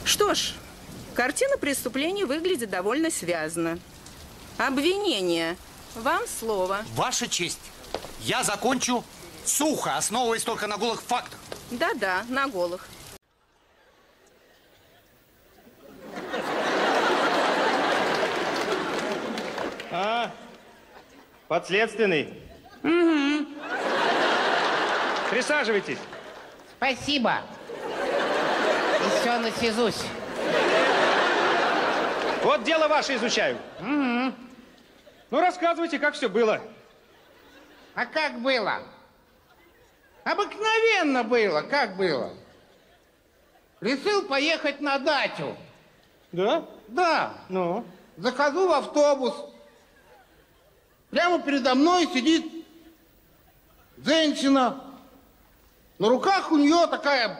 Что ж, картина преступления выглядит довольно связно. Обвинение. Вам слово. Ваша честь, я закончу сухо, основываясь только на голых фактах. Да-да, на голых. Подследственный. Угу. Присаживайтесь. Спасибо. Еще насижусь. Вот дело ваше изучаю. Угу. Ну, рассказывайте, как все было. А как было? Обыкновенно было. Как было? Решил поехать на дачу. Да? Да. Ну? Захожу в автобус. Прямо передо мной сидит женщина. На руках у нее такая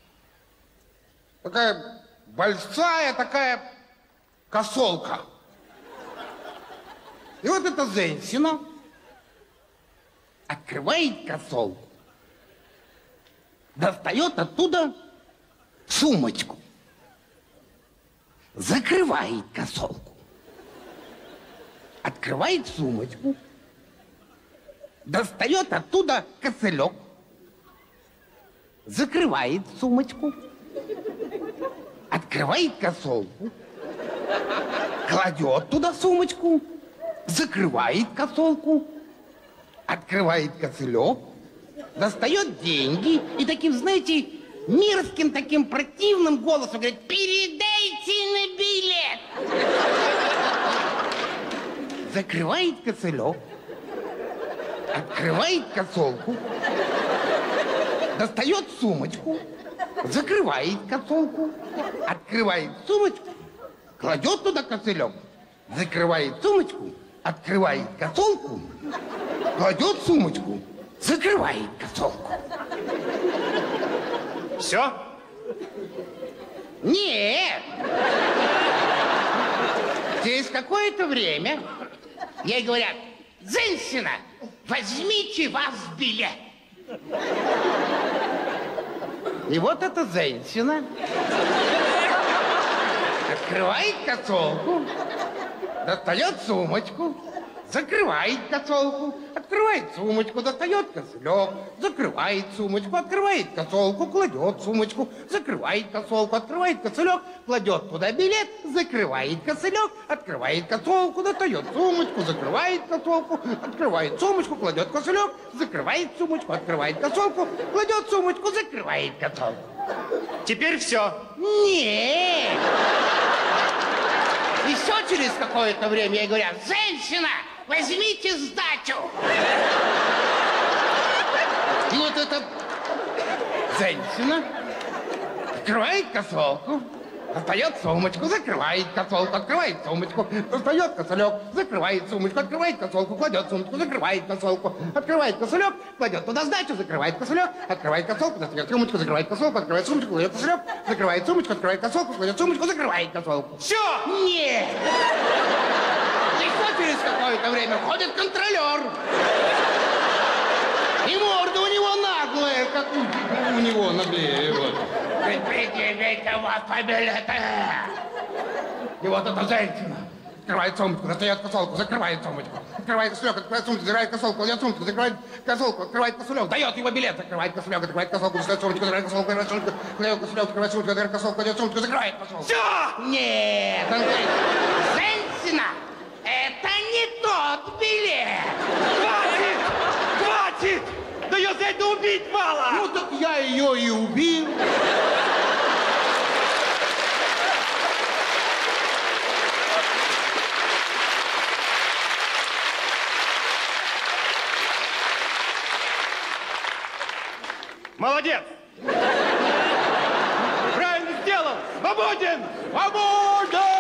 большая такая косолка. И вот эта женщина открывает косолку, достает оттуда сумочку, закрывает косолку, открывает сумочку, достает оттуда кошелек, закрывает сумочку, открывает косолку, кладет туда сумочку, закрывает косолку, открывает кошелек, достает деньги и таким, знаете, мерзким, таким противным голосом говорит: передайте на билет. Закрывает кошелек, открывает косолку, достает сумочку, закрывает косолку, открывает сумочку, кладет туда кошелек, закрывает сумочку, открывает косолку, кладет сумочку, закрывает косолку. Все? Нет. Через какое-то время ей говорят: женщина, возьмите ваш билет. И вот эта женщина открывает косолку, достает сумочку, закрывает косолку, открывает сумочку, достает кошелек, закрывает сумочку, открывает косолку, кладет сумочку, закрывает косолку, открывает кошелек, кладет туда билет, закрывает кошелек, открывает косолку, достает сумочку, закрывает косолку, открывает сумочку, кладет кошелек, закрывает сумочку, открывает косолку, кладет сумочку, закрывает косолку. Теперь все. Нет. Еще через какое-то время ей говорят: женщина, возьмите сдачу. И вот эта женщина открывает косолку, достает сумочку, закрывает косолку, открывает сумочку, достает кошелек, закрывает сумочку, открывает косолку, кладет сумочку, закрывает косолку, открывает кошелек, кладет туда сдачу, закрывает кошелек, открывает косолку, достает сумочку, закрывает косолку, открывает сумочку, кладет кошелек, закрывает сумочку, открывает косолку, кладет сумочку, закрывает косолку. Все! Нет! Еще через какое-то время входит контролер. И морда у него наглая, как у него наглее. Вот. Предъявите вас по билету. И вот эта женщина открывает сумочку, достает косолку, закрывает сумочку, открывает кошелек, открывает сумочку, закрывает косолку, кладет сумочку, закрывает косолку, открывает кошелек, дает его билет, закрывает кошелек, открывает косолку, достает сумочку, закрывает косолку, открывает сумочку, кладет кошелек, открывает сумочку, закрывает косолку, кладет сумочку, закрывает косолку. Все! Нет, он говорит: женщина, это не тот билет. Хватит! Хватит! Да ее за это убить мало! Ну так я ее и убил. Молодец! Правильно сделал! Свободен! Свобода!